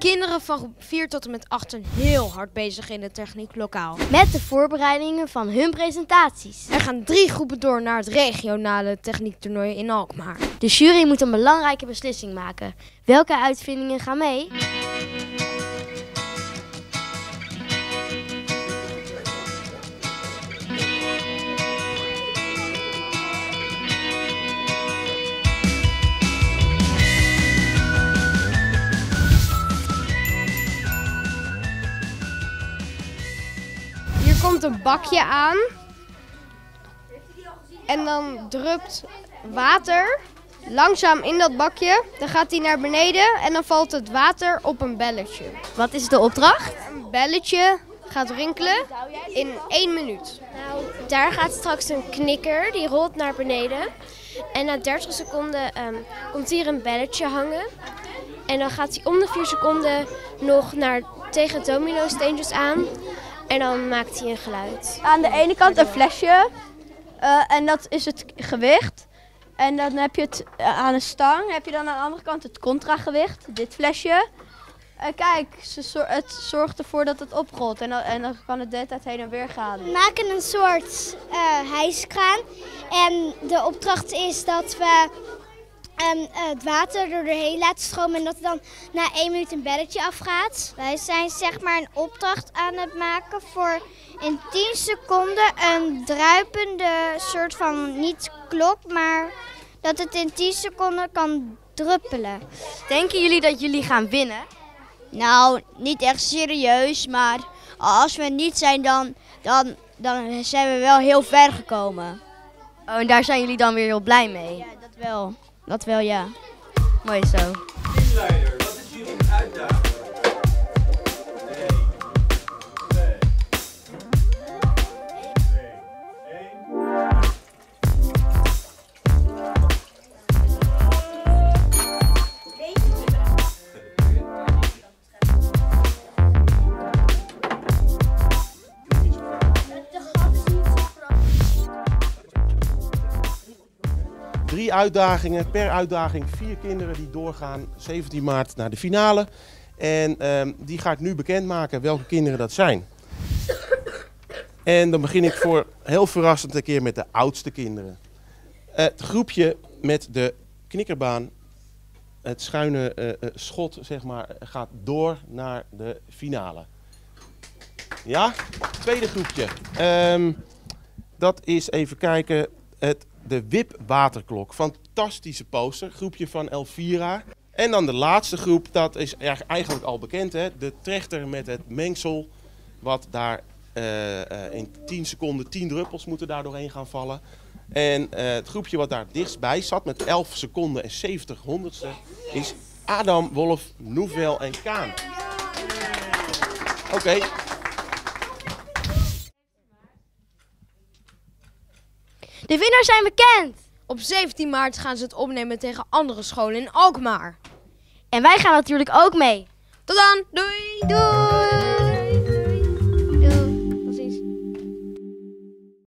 kinderen van groep 4 tot en met 8 zijn heel hard bezig in het technieklokaal. Met de voorbereidingen van hun presentaties. Er gaan 3 groepen door naar het regionale techniektoernooi in Alkmaar. De jury moet een belangrijke beslissing maken. Welke uitvindingen gaan mee? Hier komt een bakje aan en dan drupt water langzaam in dat bakje. Dan gaat hij naar beneden en dan valt het water op een belletje. Wat is de opdracht? Een belletje gaat rinkelen in 1 minuut. Nou, daar gaat straks een knikker, die rolt naar beneden. En na 30 seconden komt hier een belletje hangen. En dan gaat hij om de 4 seconden nog tegen het domino-steentjes aan. En dan maakt hij een geluid. Aan de ene kant een flesje en dat is het gewicht. En dan heb je het aan een stang, heb je dan aan de andere kant het contragewicht, dit flesje. Kijk, het zorgt ervoor dat het oprolt en dan kan het de hele tijd heen en weer gaan. We maken een soort hijskraan en de opdracht is dat we het water er doorheen laten stromen en dat er dan na 1 minuut een belletje afgaat. Wij zijn zeg maar een opdracht aan het maken voor in 10 seconden een druipende soort van, niet klok, maar dat het in 10 seconden kan druppelen. Denken jullie dat jullie gaan winnen? Nou, niet echt serieus, maar als we niet zijn, dan zijn we wel heel ver gekomen. Oh, en daar zijn jullie dan weer heel blij mee? Ja, dat wel, ja. Mooi zo. Teamleider, wat is jullie uitdaging? 3, 2, 1. 3 uitdagingen, per uitdaging 4 kinderen die doorgaan 17 maart naar de finale. En die ga ik nu bekendmaken welke kinderen dat zijn. En dan begin ik voor heel verrassend een keer met de oudste kinderen. Het groepje met de knikkerbaan, het schuine schot zeg maar, gaat door naar de finale. Ja, tweede groepje. Dat is even kijken, de WIP waterklok. Fantastische poster, groepje van Elvira. En dan de laatste groep, dat is eigenlijk al bekend, hè? De trechter met het mengsel, wat daar in 10 seconden 10 druppels moeten daar doorheen gaan vallen. En het groepje wat daar dichtstbij zat met 11 seconden en 70 honderdste is Adam, Wolf, Nouvel en Kaan. Oké. De winnaars zijn bekend! Op 17 maart gaan ze het opnemen tegen andere scholen in Alkmaar. En wij gaan natuurlijk ook mee. Tot dan, doei! Doei!